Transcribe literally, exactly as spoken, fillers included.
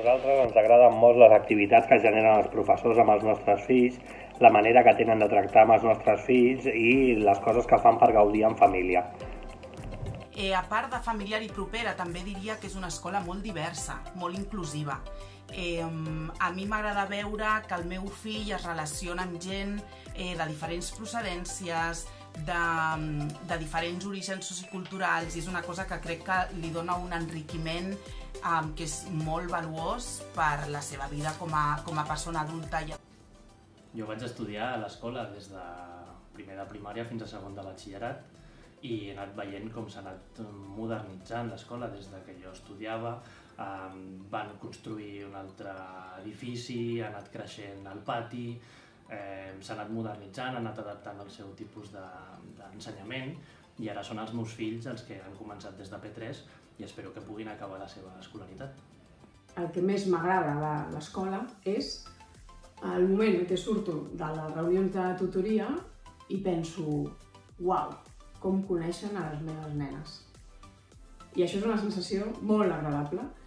nosaltres ens agraden molt les activitats que generen els professors amb els nostres fills, la manera que tenen de tractar amb els nostres fills i les coses que fan per gaudir en família. Eh, a part de familiar i propera, també diria que és una escola molt diversa, molt inclusiva. Eh, a mi m'agrada veure que el meu fill es relaciona amb gent eh, de diferents procedències, de, de diferents orígens socioculturals, i és una cosa que crec que li dona un enriquiment eh, que és molt valuós per la seva vida com a, com a persona adulta. Jo vaig estudiar a l'escola des de primer de primària fins a segon de batxillerat i he anat veient com s'ha anat modernitzant l'escola des de que jo estudiava. Eh, van construir un altre edifici, ha anat creixent el pati, eh, s'ha anat modernitzant, ha anat adaptant el seu tipus d'ensenyament i ara són els meus fills els que han començat des de P tres i espero que puguin acabar la seva escolaritat. El que més m'agrada de l'escola és el moment en què surto de les reunions de tutoria i penso, uau, com coneixen a les meves nenes. I això és una sensació molt agradable.